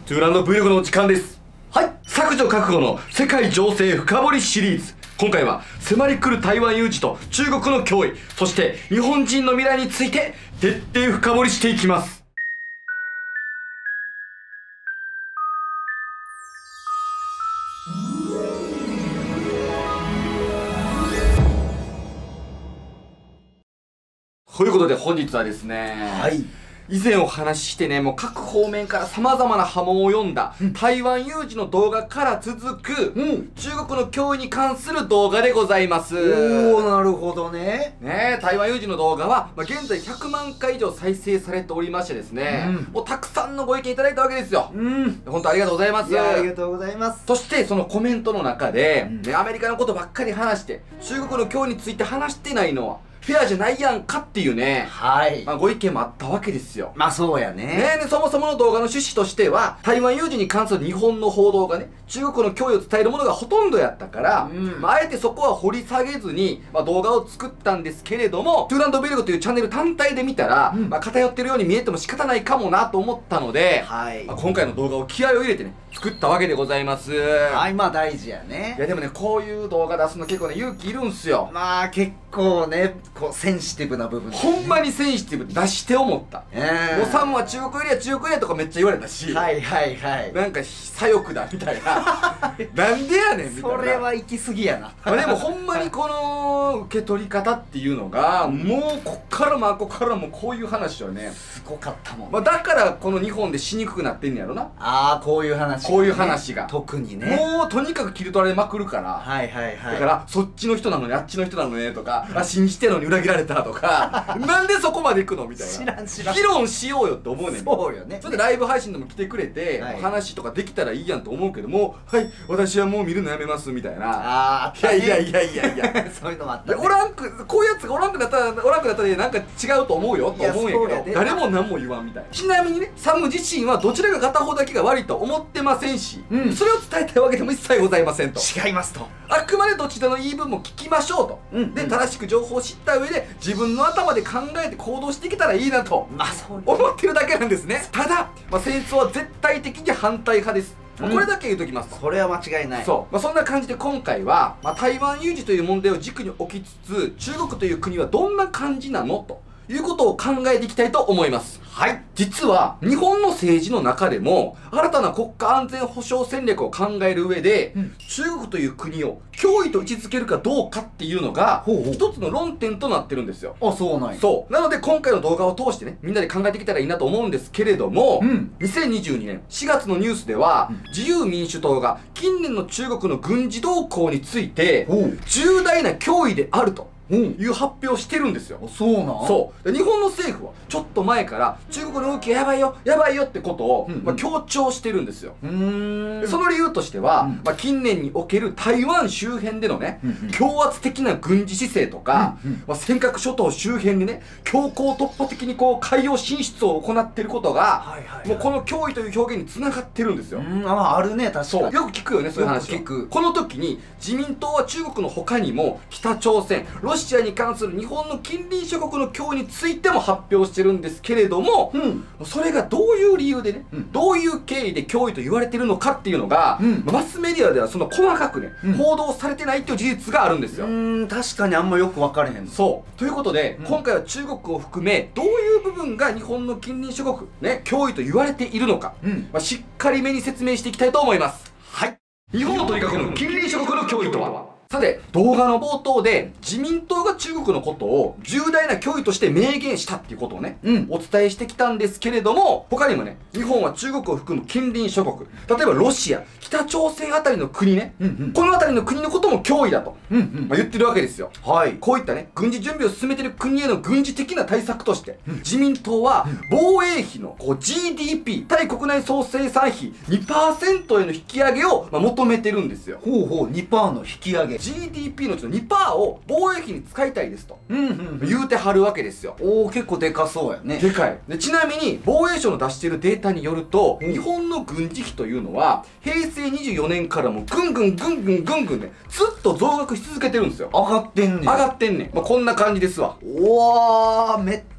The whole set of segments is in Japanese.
トゥーランド Vlog のお時間です。はい、削除覚悟の世界情勢深掘りシリーズ。今回は迫り来る台湾有事と中国の脅威、そして日本人の未来について徹底深掘りしていきます。ということで本日はですね、はい、以前お話ししてね、もう各方面から様々な波紋を読んだ、台湾有事の動画から続く、中国の脅威に関する動画でございます。 おー、なるほどね。 台湾有事の動画は、現在100万回以上再生されておりましてですね、もうたくさんのご意見いただいたわけですよ。本当ありがとうございます。 いや、ありがとうございます。 そしてそのコメントの中で、アメリカのことばっかり話して、中国の脅威について話してないのは、フェアじゃないやんかっていうね、はい、ご意見もあったわけですよ。 まあそうやね。 でそもそもの動画の趣旨としては、台湾有事に関する日本の報道がね、中国の脅威を伝えるものがほとんどやったから、あえてそこは掘り下げずに、動画を作ったんですけれども、トゥーランド Vlog というチャンネル単体で見たら、偏ってるように見えても仕方ないかもなと思ったので、今回の動画を気合を入れてね、作ったわけでございます。 はい、まあ大事やね。 いやでもね、こういう動画出すの結構ね、勇気いるんすよ。 まあ結構ね、こうセンシティブな部分、 ほんまにセンシティブ出して思った。もうサムは中国エリア中国エリアとかめっちゃ言われたし、 はいはいはい、 なんか左翼だみたいななんでやねんみたいな。 それは行き過ぎやな。 でもほんまにこの受け取り方っていうのが、もうこっからもこういう話はね、 すごかったもん。 だからこの日本でしにくくなってんねやろな。 ああ、こういう話、 こういう話が特にね、 もうとにかく切り取られまくるから。 はいはいはい。 だからそっちの人なのにあっちの人なのねとか、信じてるのに裏切られたとかなんでそこまで行くのみたいな。知らん議論しようよって思うねん。 そうよね。 それでライブ配信でも来てくれて、話とかできたらいいやんと思うけども、はい、私はもう見るのやめますみたいな。 ああ、 いやそういうのもあったね。 こういうやつがおらんくなったらなんか違うと思うよと思うんやけど、誰も何も言わんみたいな。ちなみにね、サム自身はどちらが片方だけが悪いとは思ってませんし、それを伝えたいわけでも一切ございませんと。 違いますと。 あくまでどちらの言い分も聞きましょうと。で、正しく情報を知った上で自分の頭で考えて行動していけたらいいなと思ってるだけなんですね。ただ、戦争は絶対的に反対派です。これだけ言うときますと。 それは間違いない。 そう、そんな感じで今回は、台湾有事という問題を軸に置きつつ、中国という国はどんな感じなのということを考えていきたいと思います。はい。実は、日本の政治の中でも、新たな国家安全保障戦略を考える上で、中国という国を脅威と位置づけるかどうかっていうのが、一つの論点となってるんですよ。 あ、そうなんや。 そう。なので、今回の動画を通してね、みんなで考えていけたらいいなと思うんですけれども、2022年4月のニュースでは、自由民主党が近年の中国の軍事動向について、重大な脅威であると。いう発表をしてるんですよ。 そうなん？ そう日本の政府はちょっと前から中国の動きがやばいよってことを強調してるんですよ。その理由としては、近年における台湾周辺でのね、強圧的な軍事姿勢とか、尖閣諸島周辺にね、強行突破的にこう海洋進出を行っていることが、もうこの脅威という表現につながってるんですよ。 あるね、確かに。 そうよく聞くよね、そういう話を。この時に自民党は中国の他にも北朝鮮、ロシアに関する日本の近隣諸国の脅威についても発表してるんですけれども、それがどういう理由でね、どういう経緯で脅威と言われてるのかっていうのが、マスメディアではその細かくね、報道されてないっていう事実があるんですよ。 確かにあんまよく分かれへん。 そうということで、今回は中国を含めどういう部分が日本の近隣諸国ね、脅威と言われているのか、しっかりめに説明していきたいと思います。はい。日本を取り囲む近隣諸国の脅威とは。さて、動画の冒頭で自民党が中国のことを重大な脅威として明言したっていうことをね、お伝えしてきたんですけれども、他にもね、日本は中国を含む近隣諸国、例えばロシア、北朝鮮あたりの国ね、このあたりの国のことも脅威だと、言ってるわけですよ。こういったね、軍事準備を進めている国への軍事的な対策として、自民党は防衛費のGDP、対国内総生産費 2% への引き上げを求めてるんですよ。 2% の引き上げ。 GDP のうちの 2% を防衛費に使いたいですと言うてはるわけですよ。 結構でかそうやね。 でかい。でちなみに防衛省の出しているデータによると、日本の軍事費というのは平成24年からもぐんぐんね、ずっと増額し続けてるんですよ。 上がってんねん。 こんな感じですわ。 うわー、めっ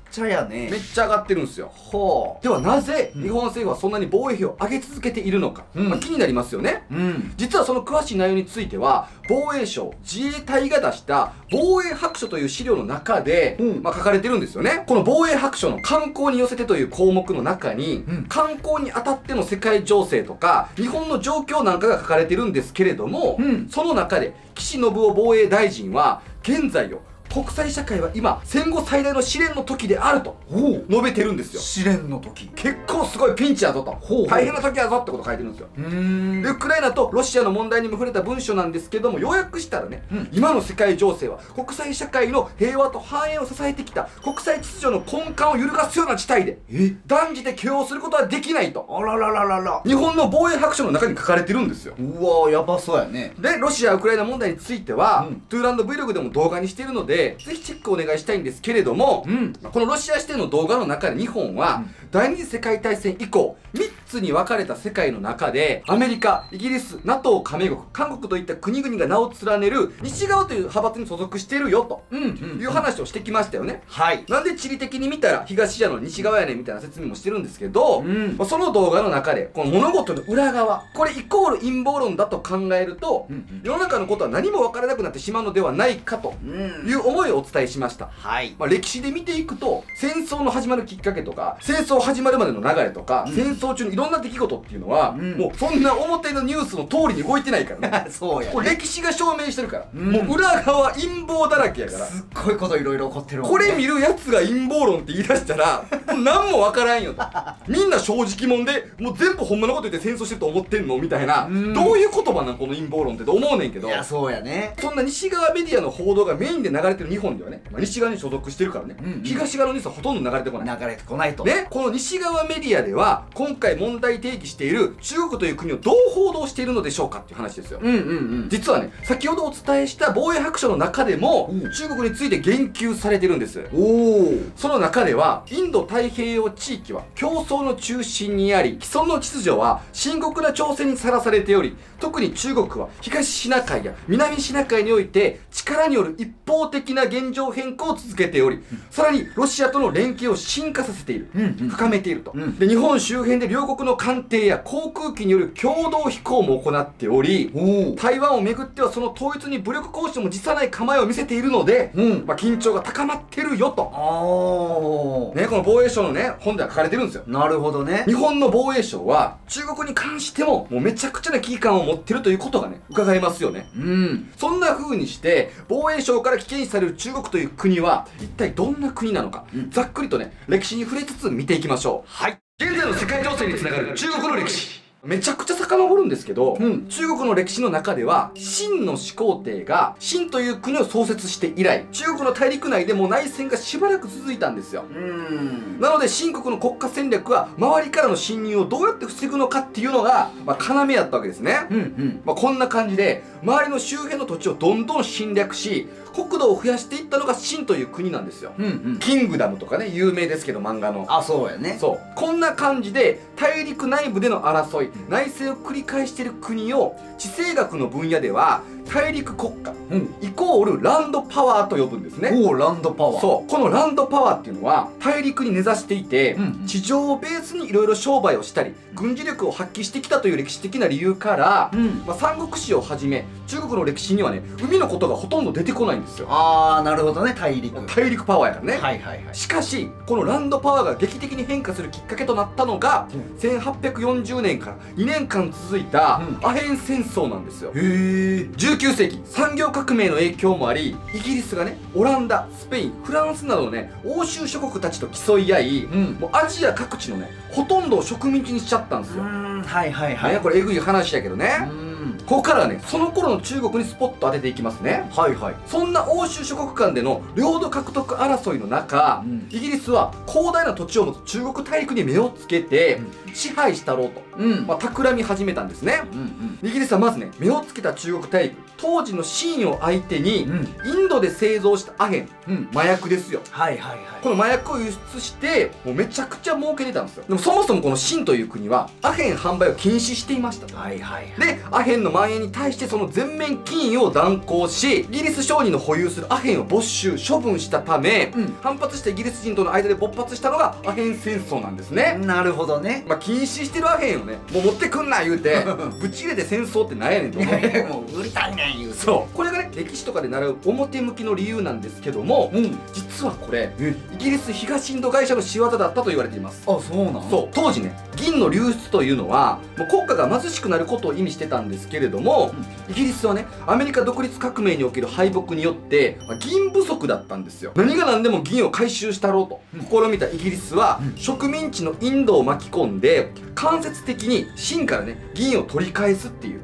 ちゃやね。 めっちゃ上がってるんですよ。 ほう。 ではなぜ日本政府はそんなに防衛費を上げ続けているのか、気になりますよね。実はその詳しい内容については防衛省自衛隊が出した防衛白書という資料の中で、書かれてるんですよね。この防衛白書の観光に寄せてという項目の中に、観光にあたっての世界情勢とか日本の状況なんかが書かれてるんですけれども、その中で岸信夫防衛大臣は現在を国際社会は今戦後最大の試練の時であると述べてるんですよ。 試練の時。 結構すごいピンチやぞと、大変な時やぞってこと書いてるんですよ。でウクライナとロシアの問題にも触れた文書なんですけども、要約したらね、今の世界情勢は国際社会の平和と繁栄を支えてきた国際秩序の根幹を揺るがすような事態で断じて許容することはできないと、 あららららら、 日本の防衛白書の中に書かれてるんですよ。 うわー、やばそうやね。 でロシア・ウクライナ問題については、トゥーランド Vlog でも動画にしているのでぜひチェックお願いしたいんですけれども、このロシア視点の動画の中で日本は、第二次世界大戦以降3つに分かれた世界の中でアメリカ、イギリス、NATO 加盟国、韓国といった国々が名を連ねる西側という派閥に所属しているよという話をしてきましたよね。なんで地理的に見たら東やの西側やねんみたいな説明もしてるんですけど、その動画の中でこの物事の裏側、これイコール陰謀論だと考えると、世の中のことは何も分からなくなってしまうのではないかという思いをお伝えしました。歴史で見ていくと戦争の始まるきっかけとか戦争始まるまでの流れとか、戦争中のいろんな出来事っていうのは、もうそんな表のニュースの通りに動いてないからねそうやね。 これ歴史が証明してるから、もう裏側陰謀だらけやから、 すっごいこといろいろ起こってるもんね。 これ見るやつが陰謀論って言い出したらもう何もわからんよとみんな正直者でもう全部ほんまのこと言って戦争してると思ってんのみたいな、どういう言葉なんこの陰謀論ってと思うねんけど、 いやそうやね。 そんな西側メディアの報道がメインで流れてる日本ではね、西側に所属してるからね、東側のニュースはほとんど流れてこない。 流れてこないとね、この西側メディアでは今回問題提起している中国という国をどう報道しているのでしょうかっていう話ですよ。実はね、先ほどお伝えした防衛白書の中でも中国について言及されてるんです。その中ではインド太平洋地域は競争の中心にあり、既存の秩序は深刻な挑戦にさらされており、特に中国は東シナ海や南シナ海において力による一方的な現状変更を続けており、さらにロシアとの連携を深化させている、深めていると。で日本周辺で両国の艦艇や航空機による共同飛行も行っており、台湾をめぐってはその統一に武力行使も辞さない構えを見せているので、緊張が高まってるよと、ね、この防衛省のね本では書かれてるんですよ。 なるほどね。 日本の防衛省は中国に関してももうめちゃくちゃな危機感を持ってるということがね伺えますよね。そんな風にして防衛省から危険視される中国という国は一体どんな国なのか、ざっくりとね歴史に触れつつ見ていきましょう。現在の世界情勢につながる中国の歴史、めちゃくちゃ遡るんですけど、中国の歴史の中では秦の始皇帝が秦という国を創設して以来、中国の大陸内でも内戦がしばらく続いたんですよ。なので秦国の国家戦略は周りからの侵入をどうやって防ぐのかっていうのが、要やったわけですね。こんな感じで周りの周辺の土地をどんどん侵略し国土を増やしていったのが秦という国なんですよ。キングダムとかね有名ですけど漫画の。 そうやね。 そうこんな感じで大陸内部での争い、内政を繰り返している国を地政学の分野では大陸国家、イコールランドパワーと呼ぶんですね。 ランドパワー。 そうこのランドパワーっていうのは大陸に根ざしていて、地上をベースにいろいろ商売をしたり軍事力を発揮してきたという歴史的な理由から、三国志をはじめ中国の歴史にはね海のことがほとんど出てこないんですよ。 なるほどね。大陸パワーやからね。しかしこのランドパワーが劇的に変化するきっかけとなったのが、1840年から2年間続いたアヘン戦争なんですよ。19世紀産業革命の影響もあり、イギリスがねオランダ、スペイン、フランスなどのね欧州諸国たちと競い合い、もうアジア各地のねほとんどを植民地にしちゃったんですよ。これえぐい話やけどね。ここからはねその頃の中国にスポット当てていきますね。そんな欧州諸国間での領土獲得争いの中、イギリスは広大な土地を持つ中国大陸に目をつけて支配したろうと、企み始めたんですね。イギリスはまずね目をつけた中国大陸、当時の秦を相手に、インドで製造したアヘン、麻薬ですよ。この麻薬を輸出してもうめちゃくちゃ儲けてたんですよ。でもそもそもこの秦という国はアヘン販売を禁止していましたと。でアヘンの蔓延に対してその全面禁輸を断行し、イギリス商人の保有するアヘンを没収処分したため、反発したイギリス人との間で勃発したのがアヘン戦争なんですね。 なるほどね。 禁止してるアヘンをね、もう持ってくんな言うてぶち入れて戦争ってなんやねんと思う。 もう売りたいねん言うて。 そうこれがね、歴史とかで習う表向きの理由なんですけども、実はこれイギリス東インド会社の仕業だったと言われています。 あ、そうなの？ そう、当時ね、銀の流出というのはもう国家が貧しくなることを意味してたんですけれども、イギリスはね、アメリカ独立革命における敗北によって銀不足だったんですよ。何が何でも銀を回収したろうと試みたイギリスは、植民地のインドを巻き込んで間接的に清からね、銀を取り返すっていう、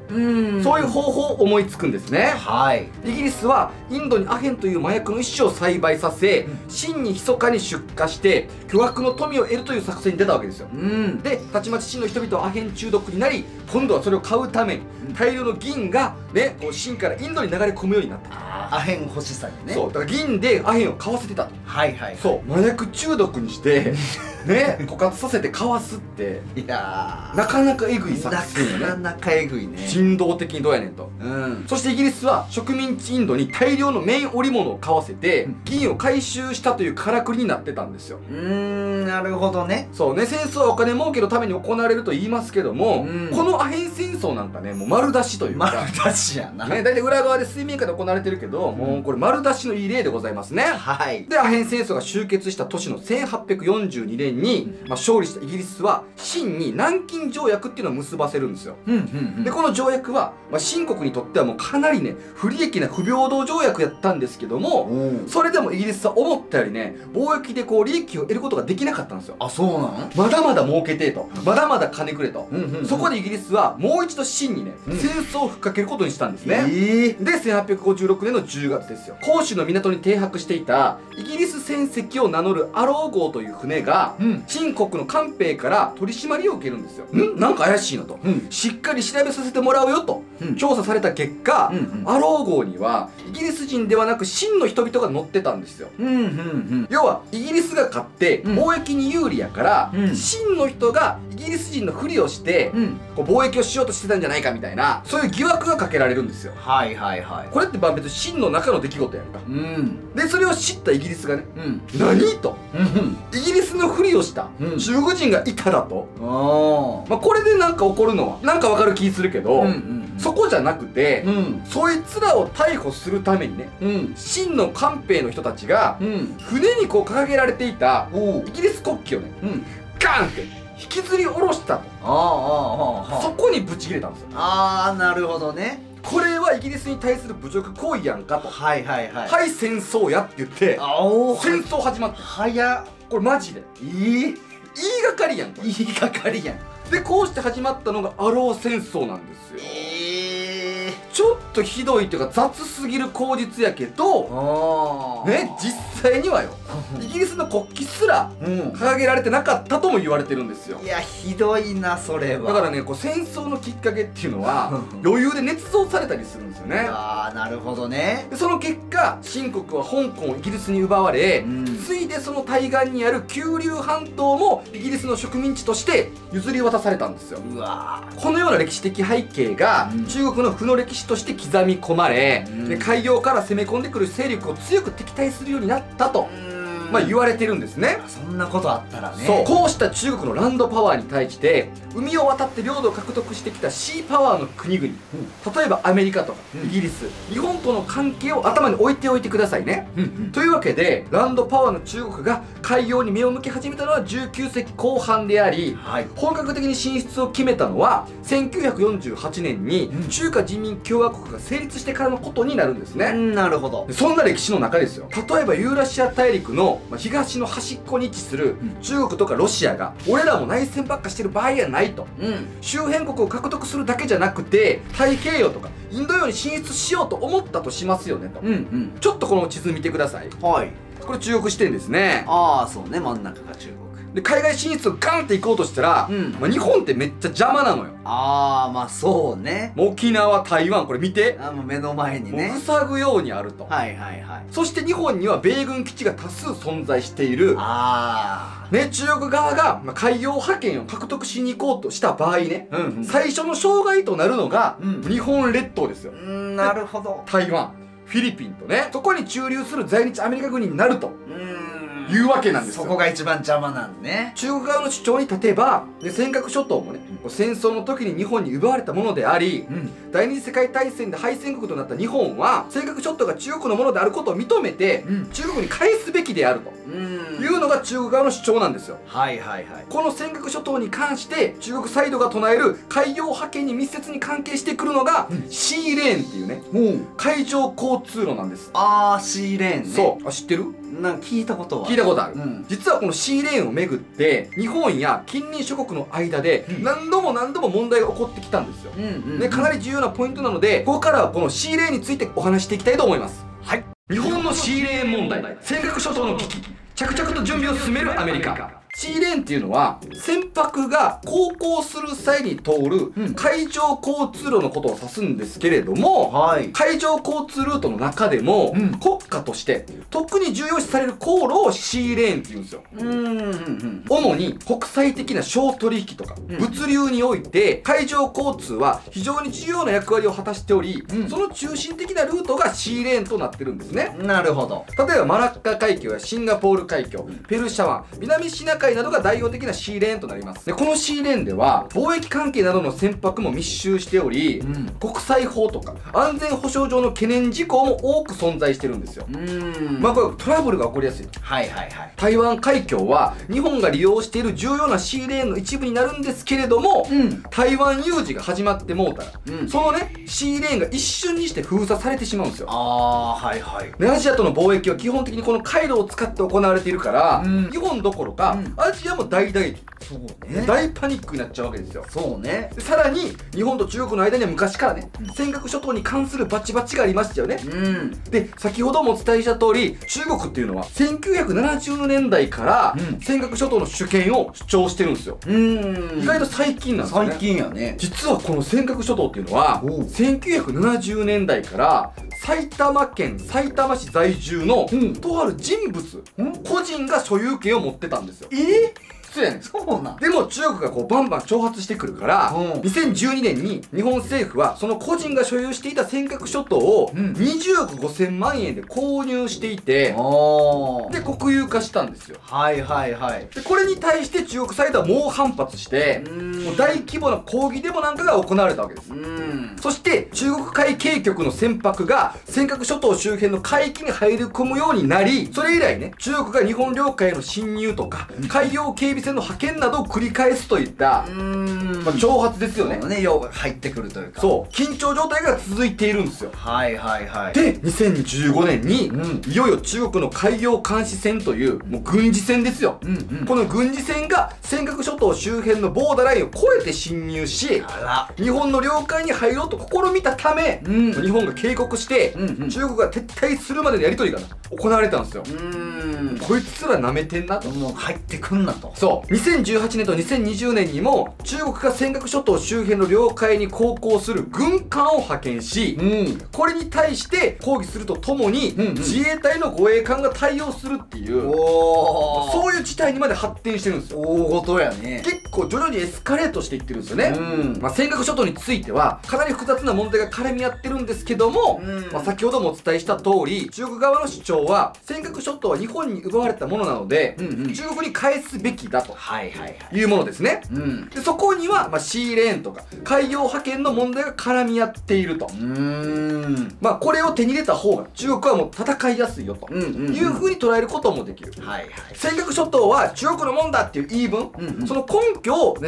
そういう方法を思いつくんですね。 はい。 イギリスはインドにアヘンという麻薬の一種を栽培させ、清に密かに出荷して巨額の富を得るという作戦に出たわけですよ。で、たちまち清の人々はアヘン中毒になり、今度はそれを買うために大量の銀がね、こう清からインドに流れ込むようになった。 アヘン欲しさにね。 そうだから銀でアヘンを買わせてたと。 はいはい。 そう麻薬中毒にしてね、枯渇させて買わすって、 いやなかなかえぐい作戦よね。 なかなかえぐいね。 人道的にどうやねんと。そしてイギリスは植民地インドに大量の綿織物を買わせて銀を回収したというからくりになってたんですよ。 なるほどね。 そうね、戦争はお金儲けのために行われると言いますけども、このアヘン戦争なんかね、もう丸出しというか、 丸出しやな。 ね、大体裏側で水面下で行われてるけど、もうこれ丸出しのいい例でございますね。 はい。で、 アヘン戦争が終結した年の1842年に、勝利したイギリスは清に南京条約っていうのを結ばせるんですよ。でこの条約は、清国にとってはもうかなりね、不利益な不平等条約やったんですけども、それでもイギリスは思ったよりね、貿易でこう利益を得ることができなかったんですよ。 あ、そうなの？ まだまだ儲けてと、まだまだ金くれと。そこでイギリスはもう一度清にね、戦争をふっかけることにしたんですね。で1856年の10月ですよ、広州の港に停泊していたイギリス船籍を名乗るアロー号という船が、清国の官兵から取り締まりを受けるんですよ。なんか怪しいなと、しっかり調べさせてもらうよと、調査された結果、アロー号にはイギリス人ではなく清の人々が乗ってたんですよ。要はイギリスが勝って貿易に有利やから、清の人がイギリス人のふりをして、こう貿易をしようとしてたんじゃないかみたいな、そういう疑惑がかけられるんですよ。 はいはいはい。 これって別に清の中の出来事やんか。でそれを知ったイギリスがね、何と、イギリスのふりをした中国人がいただと、これでなんか起こるのはなんかわかる気するけど、そこじゃなくて、そいつらを逮捕するためにね、清の官兵の人たちが船にこう掲げられていたイギリス国旗をね、ガンって引きずり下ろしたと。そこにブチ切れたんですよ。 なるほどね。 これはイギリスに対する侮辱行為やんかと。はい戦争やって言って戦争始まった。 早っ。 これマジで言いがかりやん。 言いがかりやん。 でこうして始まったのがアロー戦争なんですよ。ちょっとひどいというか雑すぎる口実やけどね、実際にはよイギリスの国旗すら掲げられてなかったとも言われてるんですよ。 いやひどいなそれは。 だからね、こう戦争のきっかけっていうのは余裕で捏造されたりするんですよね。 なるほどね。 でその結果清国は香港をイギリスに奪われ、ついでその対岸にある九龍半島もイギリスの植民地として譲り渡されたんですよ。このような歴史的背景が中国の負の歴史として刻み込まれ、で海洋から攻め込んでくる勢力を強く敵対するようになったと言われてるんですね。 そんなことあったらね。 そうこうした中国のランドパワーに対して海を渡って領土を獲得してきたシーパワーの国々、例えばアメリカとかイギリス、日本との関係を頭に置いておいてくださいね。というわけでランドパワーの中国が海洋に目を向け始めたのは19世紀後半であり、本格的に進出を決めたのは1948年に中華人民共和国が成立してからのことになるんですね。 なるほど。 そんな歴史の中ですよ、例えばユーラシア大陸の東の端っこに位置する中国とかロシアが俺らも内戦ばっかしてる場合やないと、周辺国を獲得するだけじゃなくて太平洋とかインド洋に進出しようと思ったとしますよねと。ちょっとこの地図見てください。これ中国視点ですね。 そうね、真ん中が中国で海外進出をガンって行こうとしたら、まあ、日本ってめっちゃ邪魔なのよ。 ああ、まあそうね。 もう沖縄、台湾、これ見て、 もう目の前にね。 もう塞ぐようにあると。 はいはいはい。 そして日本には米軍基地が多数存在している。ね、中国側が、まあ、海洋覇権を獲得しに行こうとした場合ね、最初の障害となるのが、日本列島ですよ。 なるほど。 台湾、フィリピンとね、そこに駐留する在日アメリカ軍になるというわけなんですよ。 そこが一番邪魔なんね。 中国側の主張に立てば、で尖閣諸島もね、戦争の時に日本に奪われたものであり、第二次世界大戦で敗戦国となった日本は尖閣諸島が中国のものであることを認めて、中国に返すべきであるというのが中国側の主張なんですよ。 はいはいはい。この尖閣諸島に関して中国サイドが唱える海洋覇権に密接に関係してくるのが、シーレーンっていうね、海上交通路なんです。 シーレーンね。 そう。知ってる？ なんか聞いたことは聞いたことある、実はこのシーレーンをめぐって日本や近隣諸国の間で何度も問題が起こってきたんですよ。でかなり重要なポイントなので、ここからはこのシーレーンについてお話していきたいと思います。はい。日本のシーレーン問題、尖閣諸島の危機、着々と準備を進めるアメリカ。シーレーンっていうのは船舶が航行する際に通る海上交通路のことを指すんですけれども、海上交通ルートの中でも国家として特に重要視される航路をシーレーンっていうんですよ。主に国際的な商取引とか物流において海上交通は非常に重要な役割を果たしており、その中心的なルートがシーレーンとなってるんですね。 なるほど。 例えばマラッカ海峡やシンガポール海峡、ペルシャ湾、南シナ海などが代表的なシーレーンとなります。でこのシーレーンでは貿易関係などの船舶も密集しており、国際法とか安全保障上の懸念事項も多く存在してるんですよ。まあこれトラブルが起こりやすい。台湾海峡は日本が利用している重要なシーレーンの一部になるんですけれども、台湾有事が始まってもうたら、そのねシーレーンが一瞬にして封鎖されてしまうんですよ。でアジアとの貿易は基本的にこの回路を使って行われているから、日本どころか、アジアも大打撃、大パニックになっちゃうわけですよ。でさらに日本と中国の間には昔からね、尖閣諸島に関するバチバチがありましたよね。で先ほどもお伝えした通り、中国っていうのは1970年代から尖閣諸島の主権を主張してるんですよ。意外と最近なんですね。 最近やね。 実はこの尖閣諸島っていうのは1970年代から埼玉県さいたま市在住のとある人物、個人が所有権を持ってたんですよ。 そうなん。 でも中国がこうバンバン挑発してくるから、2012年に日本政府はその個人が所有していた尖閣諸島を20億5000万円で購入していて、で国有化したんですよ。でこれに対して中国サイドは猛反発して、もう大規模な抗議デモなんかが行われたわけです。そして中国海警局の船舶が尖閣諸島周辺の海域に入り込むようになり、それ以来ね、中国が日本領海への侵入とか海洋警備船の派遣などを繰り返すといった、挑発ですよね。 入ってくるというか、 緊張状態が続いているんですよ。で2015年に、いよいよ中国の海洋監視船というもう軍事船ですよ。この軍事船が尖閣諸島周辺のボーダーラインを越えて侵入し、日本の領海に入ろうと試みたため、日本が警告して、中国が撤退するまでのやり取りが行われたんですよ。こいつらなめてんなと。 もう入ってくんなと。 2018年と2020年にも中国が尖閣諸島周辺の領海に航行する軍艦を派遣し、これに対して抗議するとともに、自衛隊の護衛艦が対応するっていう、そういう事態にまで発展してるんですよ。 大事やね。 結構徐々にエスカレートしていってるんですよね。尖閣諸島についてはかなり複雑な問題が絡み合ってるんですけども、先ほどもお伝えした通り、中国側の主張は尖閣諸島は日本に奪われたものなので、中国に返すべきだというものですね。でそこには、シーレーンとか海洋覇権の問題が絡み合っていると。これを手に入れた方が中国はもう戦いやすいよというふうに捉えることもできる。尖閣諸島は中国のもんだっていう言い分、その根拠を、ざっくり説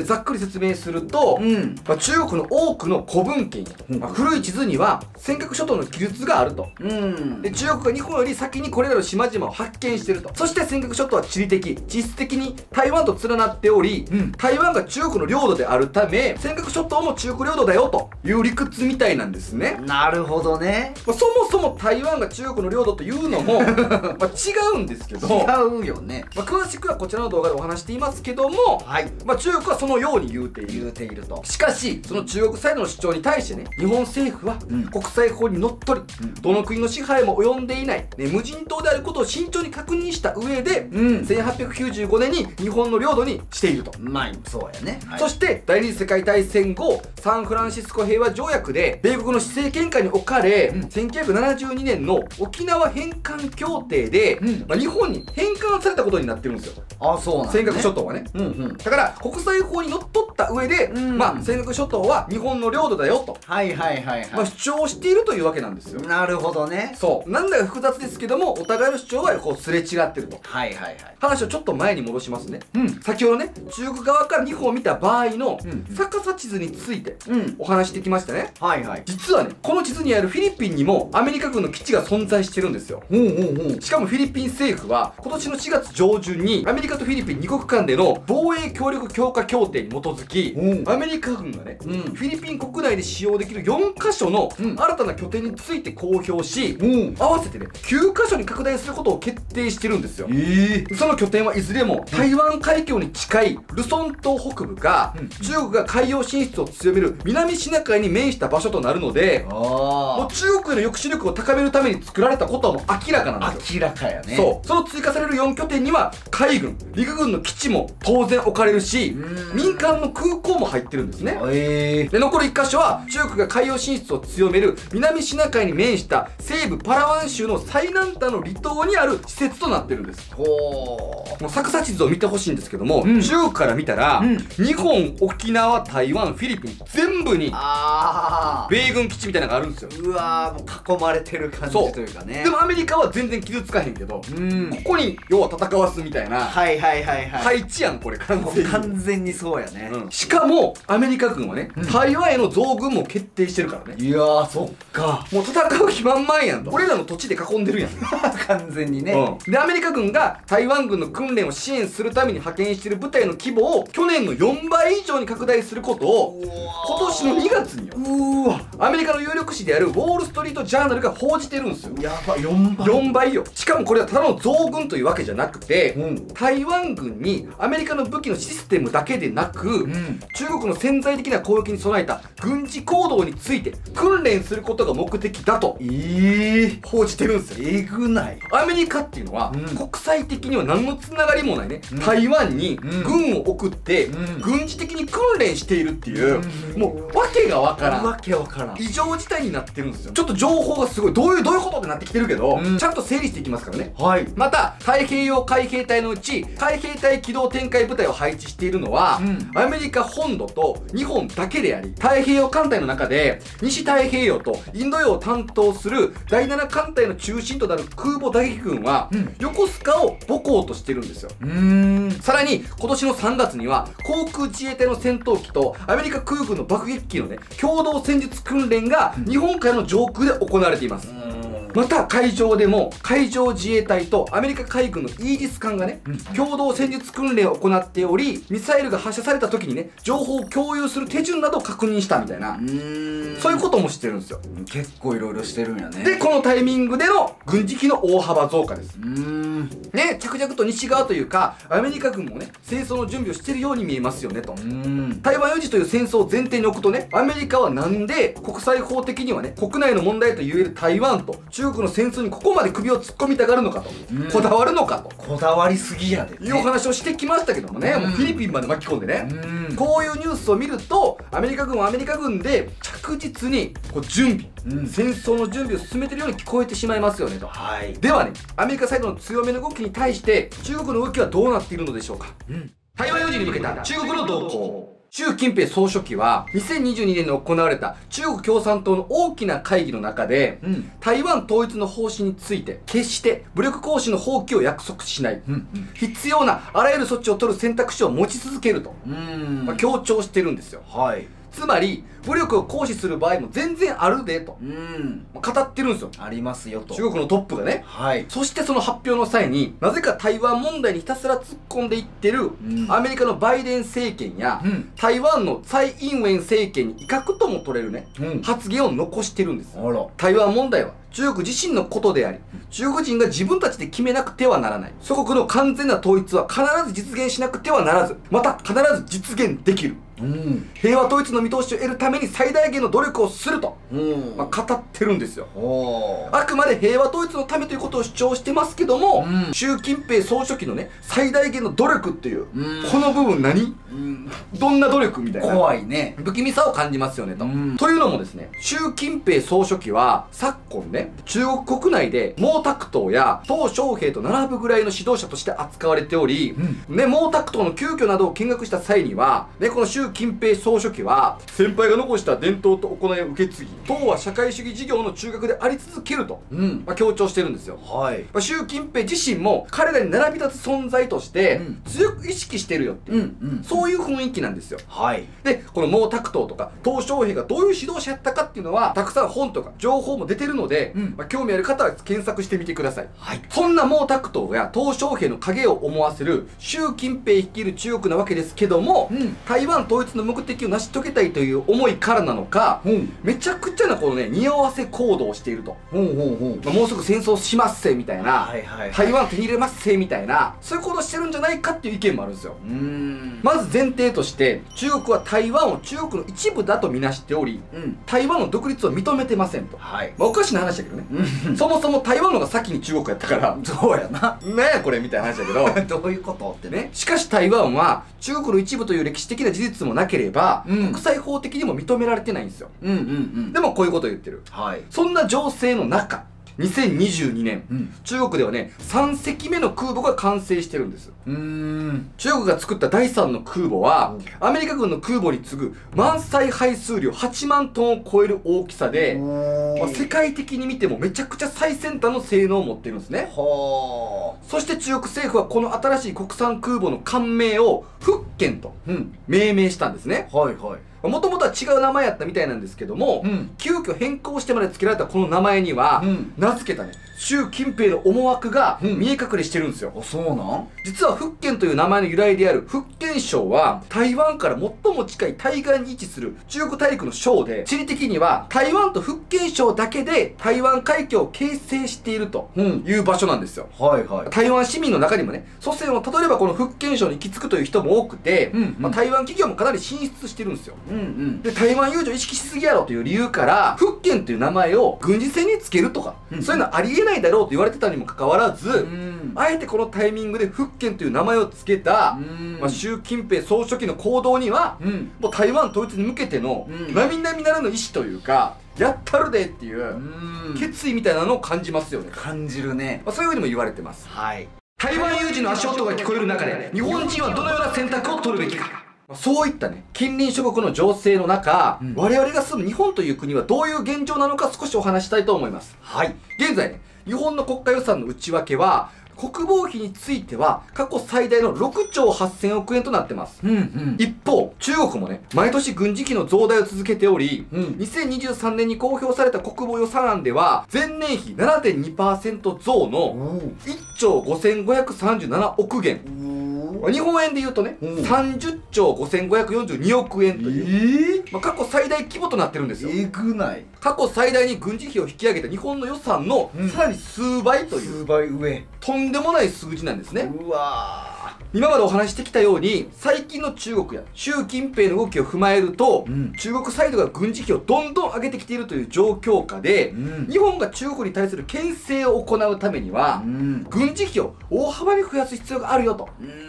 説明すると、中国の多くの古文献や、古い地図には尖閣諸島の記述があると。で中国が日本より先にこれらの島々を発見していると。そして尖閣諸島は地理的実質的に台湾と連なっており、台湾が中国の領土であるため尖閣諸島も中国領土だよという理屈みたいなんですね。 なるほどね。 そもそも台湾が中国の領土というのも違うんですけど、 違うよね。 詳しくはこちらの動画でお話していますけども、中国はそのように言うていると。しかしその中国サイドの主張に対してね、日本政府は国際法にのっとり、どの国の支配も及んでいない、無人島であることを慎重に確認した上で、1895年に日本の領土にしていると。 そうやね。 そして第二次世界大戦後、サンフランシスコ平和条約で米国の施政権下に置かれ、1972年の沖縄返還協定で、日本に返還されたことになってるんですよ。 そうなんですね。 尖閣諸島はね。だから国際法にのっとった上で、尖閣諸島は日本の領土だよと主張しているというわけなんですよ。 なるほどね。 そうなんだか複雑ですけども、お互いの主張はこうすれ違ってると。話をちょっと前に戻しますね。先ほどね、中国側から日本を見た場合の逆さ地図についてお話してきましたね。実はね、この地図にあるフィリピンにもアメリカ軍の基地が存在してるんですよ。しかもフィリピン政府は今年の4月上旬にアメリカとフィリピン2国間での防衛協力強化協定に基づき、アメリカ軍がね、フィリピン国内で使用できる4カ所の新たな拠点について公表し、合わせてね9カ所に拡大することを決定してるんですよ。その拠点はいずれも台湾海峡に近いルソン島北部か、中国が海洋進出を強める南シナ海に面した場所となるので、もう中国への抑止力を高めるために作られたことはもう明らかなんですよ。 明らかやね。 その追加される4拠点には海軍、陸軍の基地も当然置かれるし、民間の空港も入ってるんですね。で残り1カ所は中国が海洋進出を強める南シナ海に面した西部パラワン州の最南端の離島にある施設となってるんです。もう逆さ地図を見てほしいんですけども、中国から見たら、日本、沖縄、台湾、フィリピン全部に米軍基地みたいなのがあるんですよ。 もう囲まれてる感じというかね。 でもアメリカは全然傷つかへんけど、ここに要は戦わすみたいな配置やん、これ完全にそうやね。 しかもアメリカ軍はね、台湾への増軍も決定してるからね。 そっか。 もう戦う気満々やんと。俺らの土地で囲んでるやん完全にね。 でアメリカ軍が台湾軍の訓練を支援するために派遣している部隊の規模を去年の4倍以上に拡大することを今年の2月にアメリカの有力紙であるウォール・ストリート・ジャーナルが報じてるんですよ。4倍よ。しかもこれはただの増軍というわけじゃなくて、台湾軍にアメリカの武器のシステムだけでなく、中国の潜在的な攻撃に備えた軍事行動について訓練することが目的だと報じてるんですよ。アメリカっていうのは、国際的には何のつながりもないね、台湾に軍を送って軍事的に訓練しているっていう、もう訳が分からん異常事態になってるんですよ。ちょっと情報がすごいどういうことってなってきてるけど、ちゃんと整理していきますからね。また太平洋海兵隊のうち海兵隊機動展開部隊を配置しているのは、アメリカ本土と日本だけであり、太平洋艦隊の中で西太平洋とインド洋を担当する第7艦隊の中心となる空母打撃群は、横須賀を母港としてるんですよ。さらに今年の3月には航空自衛隊の戦闘機とアメリカ空軍の爆撃機のね共同戦術訓練が日本海の上空で行われています。また海上でも海上自衛隊とアメリカ海軍のイージス艦がね、共同戦術訓練を行っており、ミサイルが発射された時にね情報を共有する手順などを確認したみたいな、そういうこともしてるんですよ。 結構いろいろしてるんやね。 でこのタイミングでの軍事費の大幅増加です。ね、着々と西側というかアメリカ軍もね戦争の準備をしてるように見えますよねと。台湾有事という戦争を前提に置くとね、アメリカはなんで国際法的にはね国内の問題と言える台湾と中国の戦争にここまで首を突っ込みたがるのかと、こだわるのかと、 こだわりすぎやで、 いうお話をしてきましたけどもね、もうフィリピンまで巻き込んでね、こういうニュースを見るとアメリカ軍はアメリカ軍で着実にこう準備、戦争の準備を進めてるように聞こえてしまいますよねと。ではね、アメリカサイドの強めの動きに対して中国の動きはどうなっているのでしょうか。台湾有事に向けた中国の動向、 習近平総書記は2022年に行われた中国共産党の大きな会議の中で、台湾統一の方針について決して武力行使の放棄を約束しない、必要なあらゆる措置を取る選択肢を持ち続けると、強調してるんですよ。つまり武力を行使する場合も全然あるでと語ってるんですよ。 ありますよと中国のトップがね。そしてその発表の際になぜか台湾問題にひたすら突っ込んでいってるアメリカのバイデン政権や台湾の蔡英文政権に威嚇とも取れるね発言を残してるんです。台湾問題は中国自身のことであり、中国人が自分たちで決めなくてはならない。祖国の完全な統一は必ず実現しなくてはならず、また必ず実現できる。平和統一の見通しを得るために最大限の努力をすると、語ってるんですよ。あくまで平和統一のためということを主張してますけども、習近平総書記のね最大限の努力っていう、この部分何、どんな努力みたいな怖いね不気味さを感じますよねと。というのもですね、習近平総書記は昨今ね中国国内で毛沢東や鄧小平と並ぶぐらいの指導者として扱われており、毛沢東の旧居などを見学した際には、この習近平総書記は先輩が残した伝統と行いを受け継ぎ、党は社会主義事業の中核であり続けると、強調してるんですよ。習近平自身も彼らに並び立つ存在として強く意識してるよっていう、そういう雰囲気なんですよ。でこの毛沢東とか鄧小平がどういう指導者やったかっていうのはたくさん本とか情報も出てるので、興味ある方は検索してみてください。そんな毛沢東や鄧小平の影を思わせる習近平率いる中国なわけですけども、台湾統一の目的を成し遂げたいという思いからなのか、めちゃくちゃなこのね匂わせ行動をしていると。もうすぐ戦争しますせみたいな、台湾手に入れますせみたいな、そういう行動してるんじゃないかっていう意見もあるんですよ。まず前提として中国は台湾を中国の一部だとみなしており、台湾の独立を認めてませんと。おかしな話だけどね、そもそも台湾の方が先に中国やったからそうやな、 なんやこれみたいな話だけどどういうことってね。 しかし台湾は中国の一部という歴史的な事実もなければ、国際法的にも認められてないんですよ。でもこういうことを言ってる。そんな情勢の中、2022年、中国ではね3隻目の空母が完成してるんです。中国が作った第3の空母はアメリカ軍の空母に次ぐ満載排水量8万トンを超える大きさで、世界的に見てもめちゃくちゃ最先端の性能を持ってるんですね。そして中国政府はこの新しい国産空母の艦名を福建と命名したんですね。もともとは違う名前やったみたいなんですけども、急遽変更してまで付けられたこの名前には、名付けたね習近平の思惑が見え隠れしてるんですよ。 そうなん？ 実は福建という名前の由来である福建省は台湾から最も近い対岸に位置する中国大陸の省で、地理的には台湾と福建省だけで台湾海峡を形成しているという場所なんですよ。台湾市民の中にもね祖先をたどればこの福建省に行き着くという人も多くて、台湾企業もかなり進出してるんですよ。で台湾有事を意識しすぎやろという理由から福建という名前を軍事船につけるとか、そういうのありえないだろうと言われてたにもかかわらず、あえてこのタイミングで福建という名前を付けた、習近平総書記の行動には、もう台湾統一に向けての並々ならぬ意志というか、やったるでっていう決意みたいなのを感じますよね。 感じるね。 そういうふうにも言われてます。台湾有事の足音が聞こえる中で日本人はどのような選択を取るべきか。そういったね近隣諸国の情勢の中、我々が住む日本という国はどういう現状なのか少しお話したいと思います。現在ね日本の国家予算の内訳は国防費については過去最大の6兆8000億円となってます。一方中国もね毎年軍事費の増大を続けており、2023年に公表された国防予算案では前年比 7.2% 増の1兆5537億元、日本円で言うとね、30兆5542億円という、過去最大規模となってるんですよ。 えぐない。 過去最大に軍事費を引き上げた日本の予算のさらに数倍という、 数倍上、 とんでもない数字なんですね。 うわ今までお話してきたように最近の中国や習近平の動きを踏まえると、中国サイドが軍事費をどんどん上げてきているという状況下で、日本が中国に対する牽制を行うためには、軍事費を大幅に増やす必要があるよと。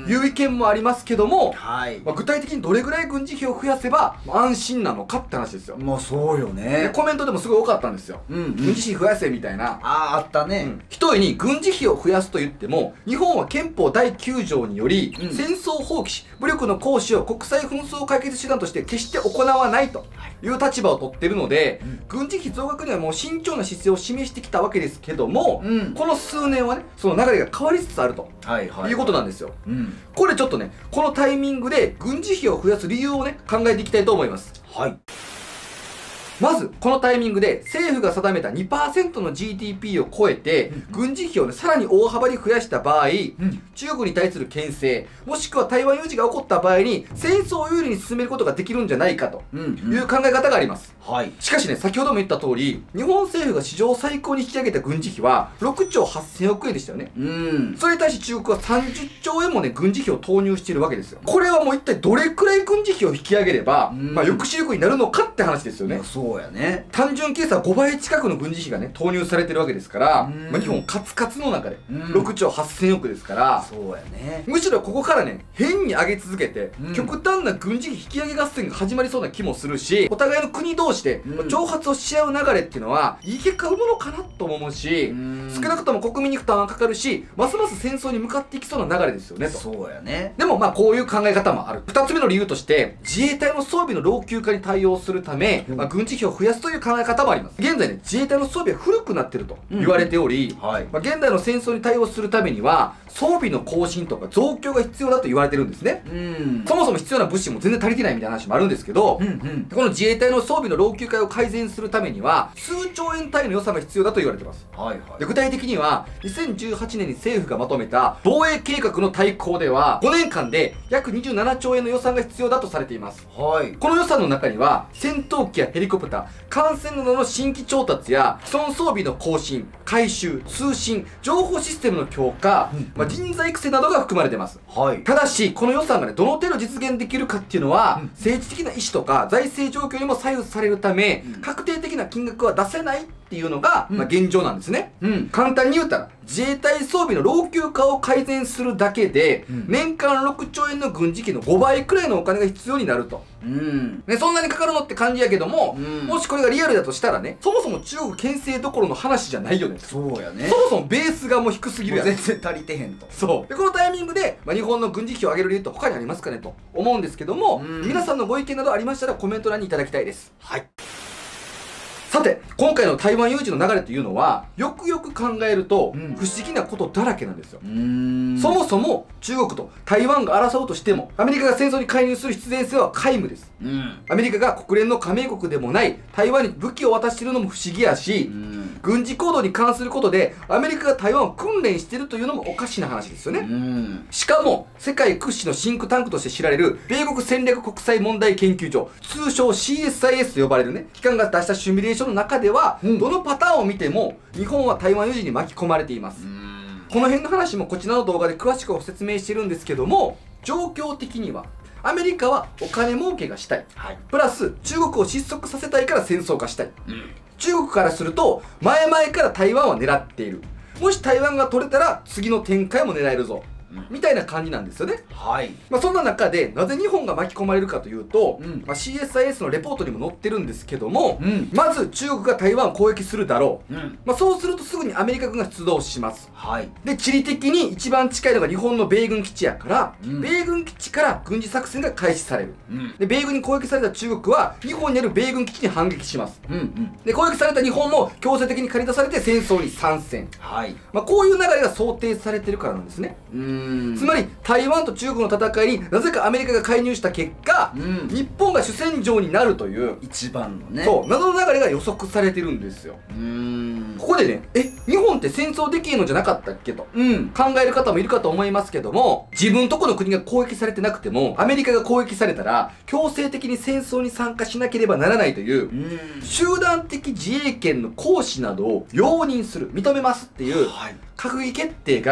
いう意見もありますけども、 はい。 具体的にどれぐらい軍事費を増やせば安心なのかって話ですよ。 まあそうよでね。 コメントでもすごい多かったんですよ。軍事費増やせみたいな。 あったね。 ひとえに軍事費を増やすと言っても、日本は憲法第9条により、戦争を放棄し、武力の行使を国際紛争解決手段として決して行わないという立場を取っているので、軍事費増額にはもう慎重な姿勢を示してきたわけですけども、この数年はね、その流れが変わりつつあるということなんですよ。これちょっとね、このタイミングで軍事費を増やす理由をね、考えていきたいと思います。 はい。 まず、このタイミングで政府が定めた 2% の GDP を超えて、軍事費を、ね、さらに大幅に増やした場合、中国に対する牽制、もしくは台湾有事が起こった場合に、戦争を有利に進めることができるんじゃないかという考え方があります。しかしね、先ほども言った通り、日本政府が史上最高に引き上げた軍事費は6兆8000億円でしたよね。それに対し中国は30兆円もね、軍事費を投入しているわけですよ。これはもう一体どれくらい軍事費を引き上げれば、抑止力になるのかって話ですよね。 そうやね。 単純計算5倍近くの軍事費がね、投入されてるわけですから、日本カツカツの中で6兆8000億ですから、 そうやね。 むしろここからね、変に上げ続けて、極端な軍事費引き上げ合戦が始まりそうな気もするし、お互いの国同士で挑発をし合う流れっていうのは、いい結果を生むのかなとも思うし、少なくとも国民に負担はかかるし、ますます戦争に向かっていきそうな流れですよねと。 そうやね。 でもこういう考え方もある。2つ目の理由として、自衛隊の装備の老朽化に対応するため、軍事費を増やすという考え方もあります。現在ね、自衛隊の装備は古くなってると言われており、現代の戦争に対応するためには、装備の更新とか増強が必要だと言われてるんですね。そもそも必要な物資も全然足りてないみたいな話もあるんですけど、この自衛隊の装備の老朽化を改善するためには、数兆円単位の予算が必要だと言われています。で具体的には、2018年に政府がまとめた防衛計画の大綱では、5年間で約27兆円の予算が必要だとされています。この予算の中には、戦闘機やヘリコプター、艦船などの新規調達や既存装備の更新、改修、通信、情報システムの強化、人材育成などが含まれています。ただし、この予算がね、どの程度実現できるかっていうのは、政治的な意思とか財政状況にも左右されるため、確定的な金額は出せないっていうのが、現状なんですね。簡単に言ったら、自衛隊装備の老朽化を改善するだけで、年間6兆円の軍事費の5倍くらいのお金が必要になると。そんなにかかるのって感じやけども、もしこれがリアルだとしたらね、そもそも中国牽制どころの話じゃないよね。 そうやね。 そもそもベースがもう低すぎるやん。 全然足りてへんと。 そう。で、このタイミングで、日本の軍事費を上げる理由って他にありますかねと思うんですけども、皆さんのご意見などありましたらコメント欄にいただきたいです。さて、今回の台湾有事の流れというのは、よくよく考えると、不思議なことだらけなんですよ。そもそも中国と台湾が争うとしても、アメリカが戦争に介入する必然性は皆無です。アメリカが国連の加盟国でもない台湾に武器を渡しているのも不思議やし、軍事行動に関することでアメリカが台湾を訓練しているというのもおかしな話ですよね。しかも世界屈指のシンクタンクとして知られる米国戦略国際問題研究所、通称 CSIS と呼ばれるね、機関が出したシミュレーションの中では、どのパターンを見ても日本は台湾有事に巻き込まれています。この辺の話もこちらの動画で詳しく説明してるんですけども、状況的にはアメリカはお金儲けがしたい、プラス中国を失速させたいから戦争化したい、中国からすると前々から台湾を狙っている、もし台湾が取れたら次の展開も狙えるぞ、みたいな感じなんですよね。そんな中でなぜ日本が巻き込まれるかというと、CSIS のレポートにも載ってるんですけども、まず中国が台湾を攻撃するだろう、そうするとすぐにアメリカ軍が出動します。で地理的に一番近いのが日本の米軍基地やから、米軍基地から軍事作戦が開始される。で米軍に攻撃された中国は日本にある米軍基地に反撃します。で攻撃された日本も強制的に駆り出されて戦争に参戦。こういう流れが想定されてるからなんですね。つまり台湾と中国の戦いになぜかアメリカが介入した結果、日本が主戦場になるという一番のね、 謎の流れが予測されてるんですよ。ここでね、日本って戦争できんのじゃなかったっけと、考える方もいるかと思いますけども、自分とこの国が攻撃されてなくてもアメリカが攻撃されたら強制的に戦争に参加しなければならないという集団的自衛権の行使などを容認する、認めますっていう閣議決定が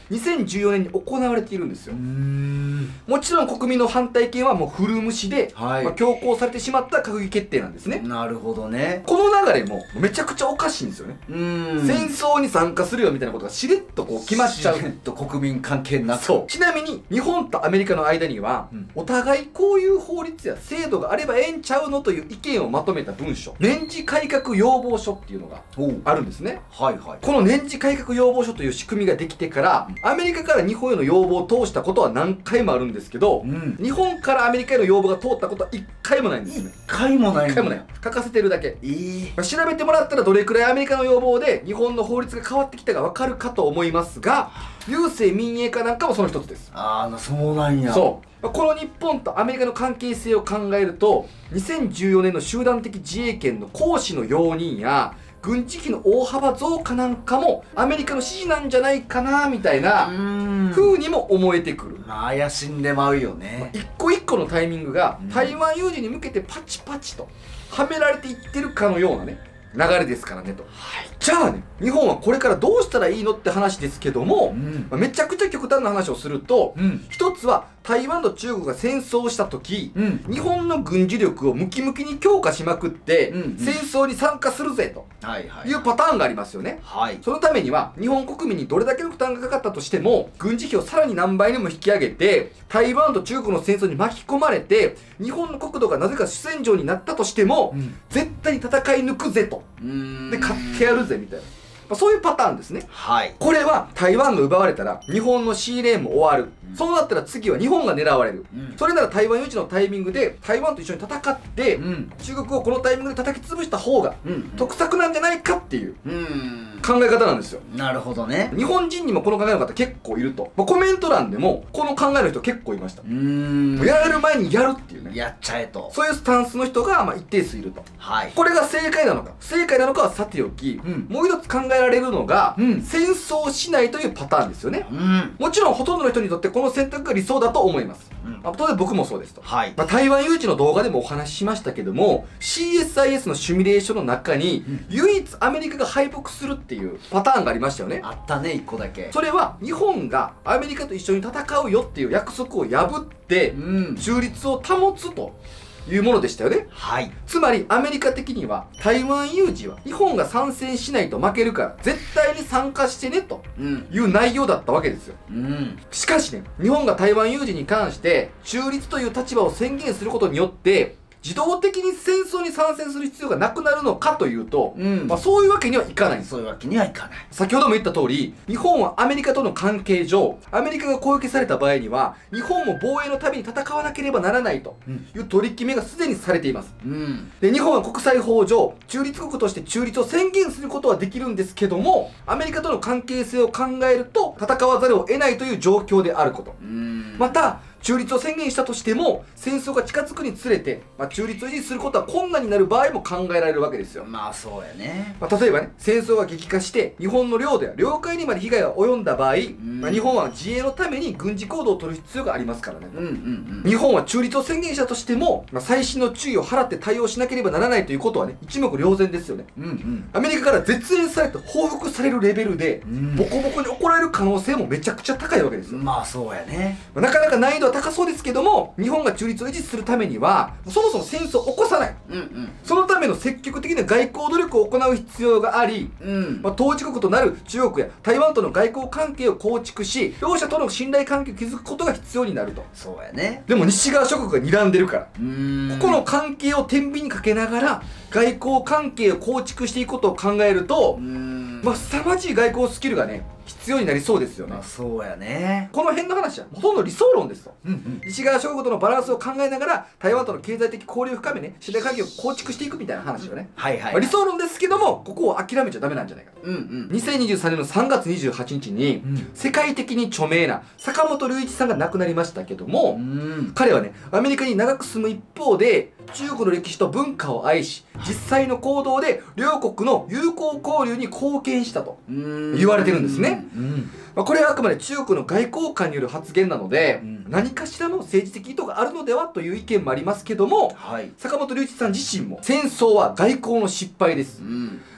2014年に行われているんですよ。もちろん国民の反対意見はもう古無視で、強行されてしまった閣議決定なんですね。 なるほどね。 この流れもめちゃくちゃおかしいんですよね。戦争に参加するよみたいなことがしれっとこう決まっちゃう。 国民関係なく。 そう。ちなみに日本とアメリカの間には、お互いこういう法律や制度があればええんちゃうのという意見をまとめた文書、年次改革要望書っていうのがあるんですね。この年次改革要望書という仕組みができてから、アメリカから日本への要望を通したことは何回もあるんですけど、日本からアメリカへの要望が通ったことは1回もないんですね。 1回もない。 1回もない。書かせてるだけ。調べてもらったらどれくらいアメリカの要望で日本の法律が変わってきたか分かるかと思いますが、郵政民営化なんかもその一つです。 そうなんや。 そう。この日本とアメリカの関係性を考えると、2014年の集団的自衛権の行使の容認や軍事費の大幅増加なんかもアメリカの指示なんじゃないかなみたいな風にも思えてくる。 怪しんでまうよね。 一個一個のタイミングが台湾有事に向けてパチパチとはめられていってるかのようなね流れですからねと。じゃあね、日本はこれからどうしたらいいのって話ですけども、めちゃくちゃ極端な話をすると、一つは台湾と中国が戦争をした時、日本の軍事力をムキムキに強化しまくって、戦争に参加するぜというパターンがありますよね。そのためには日本国民にどれだけの負担がかかったとしても、軍事費をさらに何倍にも引き上げて、台湾と中国の戦争に巻き込まれて、日本の国土がなぜか主戦場になったとしても、絶対に戦い抜くぜと。で、勝ってやるぜみたいな。そういうパターンですね。これは台湾が奪われたら日本のシーレーンも終わる。そうなったら次は日本が狙われる。それなら台湾有事のタイミングで台湾と一緒に戦って、中国をこのタイミングで叩き潰した方が得策なんじゃないかっていう考え方なんですよ。 なるほどね。 日本人にもこの考えの方結構いると。コメント欄でもこの考えの人結構いました。やれる前にやるっていうね。 やっちゃえと。 そういうスタンスの人が一定数いると。これが正解なのか不正解なのかはさておき、もう一つ考えられるのが、戦争をしないというパターンですよね。もちろんほとんどの人にとってこの選択が理想だと思います。当然僕もそうですと。台湾有事の動画でもお話ししましたけども、 CSIS のシミュレーションの中に唯一アメリカが敗北するっていうパターンがありましたよね。 あったね、1個だけ。 それは日本がアメリカと一緒に戦うよっていう約束を破って中立を保つというものでしたよね。つまりアメリカ的には台湾有事は日本が参戦しないと負けるから絶対に参加してねという内容だったわけですよ。しかしね、日本が台湾有事に関して中立という立場を宣言することによって自動的に戦争に参戦する必要がなくなるのかというと、そういうわけにはいかないんです。 そういうわけにはいかない。 先ほども言った通り、日本はアメリカとの関係上、アメリカが攻撃された場合には日本も防衛のために戦わなければならないという取り決めがすでにされています。で、日本は国際法上中立国として中立を宣言することはできるんですけども、アメリカとの関係性を考えると戦わざるを得ないという状況であること。また中立を宣言したとしても戦争が近づくにつれて、中立を維持することは困難になる場合も考えられるわけですよ。 そうやね。 例えばね、戦争が激化して日本の領土や領海にまで被害が及んだ場合、日本は自衛のために軍事行動を取る必要がありますからね。日本は中立を宣言したとしても、細心の注意を払って対応しなければならないということはね、一目瞭然ですよね。アメリカから絶縁されて報復されるレベルで、ボコボコに怒られる可能性もめちゃくちゃ高いわけですよ。 そうやね。 なかなか難易度は高そうですけども、日本が中立を維持するためにはそもそも戦争を起こさない、そのための積極的な外交努力を行う必要があり、当事国となる中国や台湾との外交関係を構築し、両者との信頼関係を築くことが必要になると。 そうやね。 でも西側諸国が睨んでるから、ここの関係を天秤にかけながら外交関係を構築していくことを考えると、凄まじい外交スキルがね必要になりそうですよね。 そうやね。 この辺の話はほとんど理想論ですと。西側諸国とのバランスを考えながら台湾との経済的交流を深めね、信頼関係を構築していくみたいな話をね、理想論ですけども、ここを諦めちゃダメなんじゃないかと。2023年の3月28日に世界的に著名な坂本龍一さんが亡くなりましたけども、彼はねアメリカに長く住む一方で中国の歴史と文化を愛し、実際の行動で両国の友好交流に貢献したと言われてるんですね。これはあくまで中国の外交官による発言なので、何かしらの政治的意図があるのではという意見もありますけども、坂本龍一さん自身も戦争は外交の失敗です、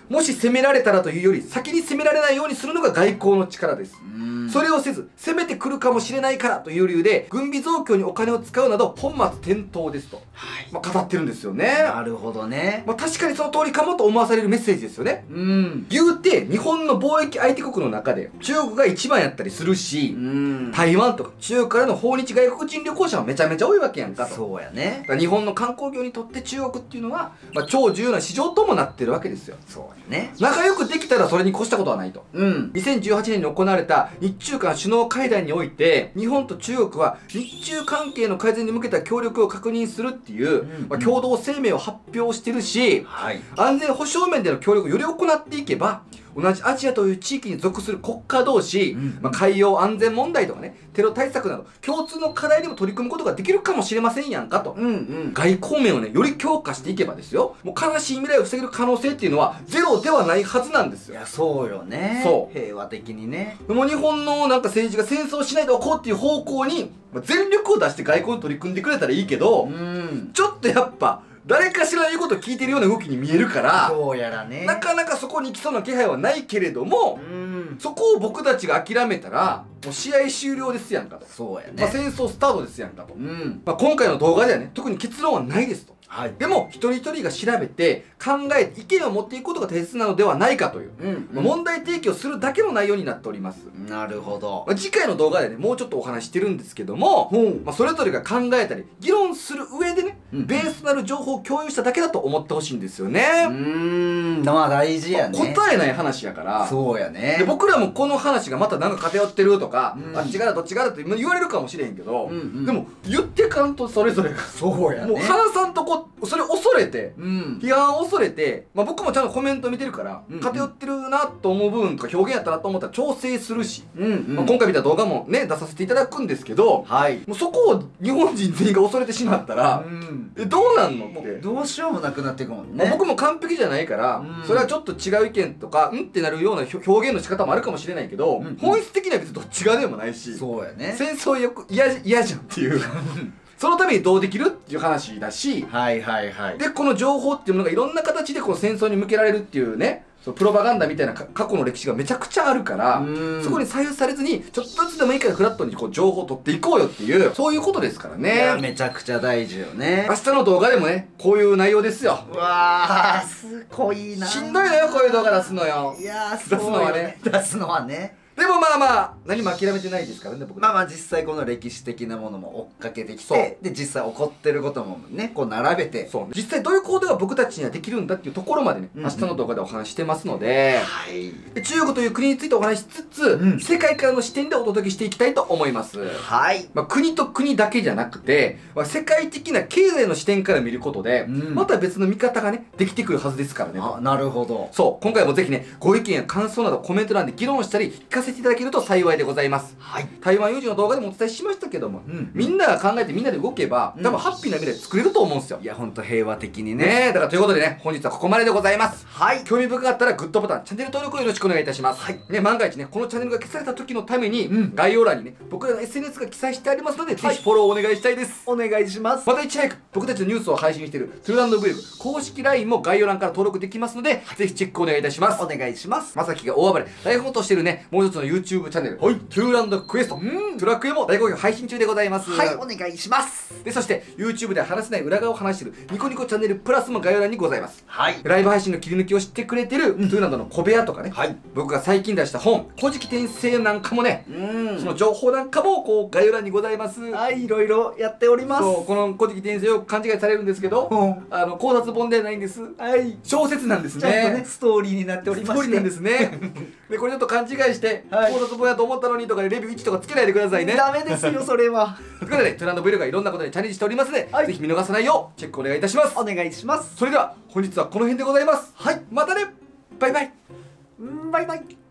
もし攻められたらというより先に攻められないようにするのが外交の力です。それをせず攻めてくるかもしれないからという理由で軍備増強にお金を使うなど本末転倒ですと、語ってるんですよね。 なるほどね。 確かにその通りかもと思わされるメッセージですよね。言うて日本の貿易相手国の中で中国が一番やったりするし、台湾とか中国からの訪日外国人旅行者はめちゃめちゃ多いわけやんかと。 そうやね。 だから日本の観光業にとって中国っていうのは、超重要な市場ともなってるわけですよ。 そうやね。 仲良くできたらそれに越したことはないと。2018年に行われた日中間首脳会談において日本と中国は日中関係の改善に向けた協力を確認するっていう、共同声明を発表してるし、安全保障面での協力をより行っていけば同じアジアという地域に属する国家同士、海洋安全問題とかね、テロ対策など共通の課題にも取り組むことができるかもしれませんやんかと。外交面をねより強化していけばですよ、もう悲しい未来を防げる可能性っていうのはゼロではないはずなんですよ。 いやそうよね。 そう平和的にね。 もう日本のなんか政治が戦争しないでおこうっていう方向に全力を出して外交に取り組んでくれたらいいけど、ちょっとやっぱ誰かしら言うことを聞いてるような動きに見えるから、 どうやらね、 なかなかそこに行きそうな気配はないけれども、そこを僕たちが諦めたらもう試合終了ですやんかと。 そうやね。 戦争スタートですやんかと。今回の動画ではね特に結論はないですと。でも一人一人が調べて考えて意見を持っていくことが大切なのではないかという、問題提起をするだけの内容になっております。 なるほど。 次回の動画でねもうちょっとお話してるんですけども、それぞれが考えたり議論する上でね、ベースとなる情報を共有しただけだと思ってほしいんですよね。 まあ大事やね。 答えない話やから。 そうやね。 で僕らもこの話がまたなんか偏ってるとか、あっちがだどっちがだって言われるかもしれへんけど、でも言ってかんとそれぞれがそうやね。 もう話さんとこそれ恐れて、批判を恐れて、僕もちゃんとコメント見てるから、偏ってるなと思う部分とか表現やったなと思ったら調整するし、今回見た動画もね出させていただくんですけど、もうそこを日本人全員が恐れてしまったら、どうなんのって。 どうしようもなくなっていくもんね。 僕も完璧じゃないから、それはちょっと違う意見とかってなるような表現の仕方もあるかもしれないけど、本質的には別にどっち側でもないし、 そうやね。 戦争嫌じゃんっていうそのためにどうできるっていう話だし、でこの情報っていうものがいろんな形でこの戦争に向けられるっていうね、プロパガンダみたいな過去の歴史がめちゃくちゃあるから、そこに左右されずにちょっとずつでもいいからフラットにこう情報を取っていこうよっていう、そういうことですからね。 いやめちゃくちゃ大事よね。 明日の動画でもねこういう内容ですよ。 うわーすごいな。 しんどいのよこういう動画出すのよ。 いやー出すのはね。出すのはね。 でも何も諦めてないですからね僕。 実際この歴史的なものも追っかけてきて、で実際起こってることもねこう並べて、 実際どういう行動が僕たちにはできるんだっていうところまでね、明日の動画でお話してますので、で中国という国についてお話しつつ、世界からの視点でお届けしていきたいと思います。国と国だけじゃなくて、世界的な経済の視点から見ることで、また別の見方がねできてくるはずですからね。 なるほど。 そう今回もぜひねご意見や感想などコメント欄で議論したり聞かせていただけると幸いでございます。台湾有事の動画でもお伝えしましたけども、みんなが考えてみんなで動けば多分ハッピーな未来作れると思うんですよ。 いやほんと平和的にね。 だからということでね本日はここまででございます。興味深かったらグッドボタンチャンネル登録をよろしくお願いいたします。万が一ねこのチャンネルが消された時のために、概要欄にね僕らの SNS が記載してありますので、ぜひフォローをお願いしたいです。 お願いします。 またいち早く僕たちのニュースを配信しているトゥーランドブログ公式 LINE も概要欄から登録できますので、ぜひチェックお願いいたします。 お願いします。 まさきが大暴れ大放としているねもう一つの YouTube チャンネル、トゥーランドクエストトラクエも大好評配信中でございます。 お願いします。 でそして YouTube では話せない裏側を話しているニコニコチャンネルプラスも概要欄にございます。ライブ配信の切り抜きを知ってくれてるトゥーランドの小部屋とかね、僕が最近出した本古事記転生なんかもね、その情報なんかもこう概要欄にございます。 いろいろやっております。 この古事記転生を勘違いされるんですけど、考察本ではないんです。小説なんですね。 ちゃんとねストーリーになっておりまして、 ストーリーなんですね。でこれちょっと勘違いして考察本やと思ったのにとかでレビュー1とかつけないでくださいね。 ダメですよそれは。 ということでトゥーランド Vlog がいろんなことにチャレンジしておりますので、ぜひ見逃さないようチェックお願いいたします。 お願いします。 それでは本日はこの辺でございます。またね。バイバイ。 バイバイ。